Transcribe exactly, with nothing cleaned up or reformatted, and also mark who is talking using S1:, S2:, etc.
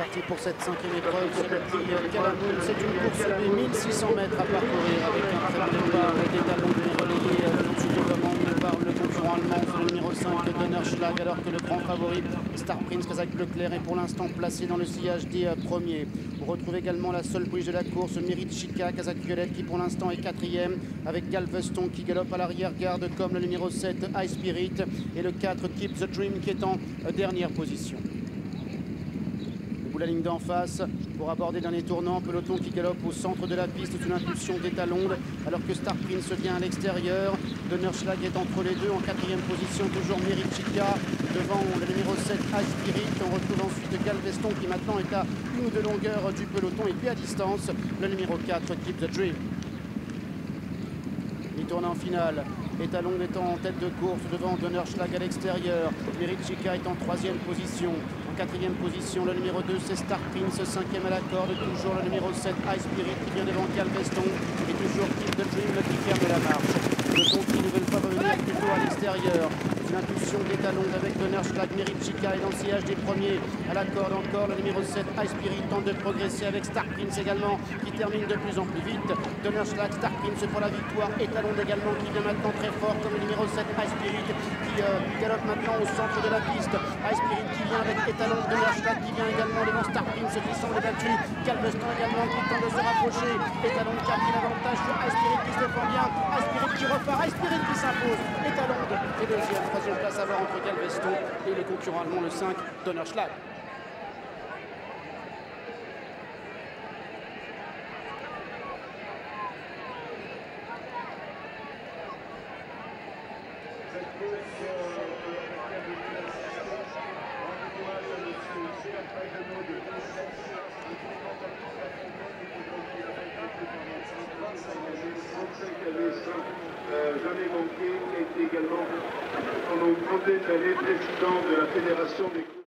S1: parti pour cette cinquième épreuve sur le prix Calamoun. C'est une course de mille six cents mètres à parcourir avec un très bon départ et des talons relayés tout de suite au commande par le concurrent allemand, le numéro cinq, Donnerschlag, alors que le grand favori, Star Prince Kazakh Leclerc, est pour l'instant placé dans le sillage des premiers. On retrouve également la seule pouliche de la course, Merichika, Kazakh Violette, qui pour l'instant est quatrième, avec Galveston qui galope à l'arrière-garde comme le numéro sept, High Spirit, et le quatre, Keep the Dream, qui est en dernière position. La ligne d'en face pour aborder le dernier tournant, peloton qui galope au centre de la piste sous l'impulsion d'Etalonde, alors que Star Prince vient à l'extérieur. Donnerschlag est entre les deux en quatrième position, toujours Merichika devant le numéro sept, High Spirit. On retrouve ensuite Galveston qui maintenant est à une ou deux longueurs du peloton, et puis à distance le numéro quatre, Keep the Dream. Mi-tournant final, Etalonde étant en tête de course devant Donnerschlag à l'extérieur. Merichika est en troisième position. En quatrième position, le numéro deux, c'est Star Prince, cinquième à la corde, toujours le numéro sept, High Spirit, qui vient devant Galveston, et toujours Keep the Dream qui ferme la marche. Le ton qui ne veut pas revenir plutôt à l'extérieur. L'impulsion d'Etalonde avec Donnerschlag, Merichika est dans le sillage des premiers. À la corde encore, le numéro sept, High Spirit, tente de progresser avec Star Prince également, qui termine de plus en plus vite. Donnerschlag, Star Prince pour la victoire. Etalonde également qui vient maintenant très fort, comme le numéro sept, High Spirit, qui euh, galope maintenant au centre de la piste. High Spirit qui vient avec Etalonde, Donnerschlag qui vient également devant Star Prince qui semble battu. Galveston également qui tente de se rapprocher. Etalonde qui a pris l'avantage sur High Spirit qui se défend bien. High Spirit qui repart, High Spirit qui s'impose. Etalonde est deuxième, troisième place à voir entre Galveston et le concurrent allemand, le cinq, Donnerschlag.
S2: Euh, jamais manqué, qui a été également pendant une trentaine d'années président de la Fédération des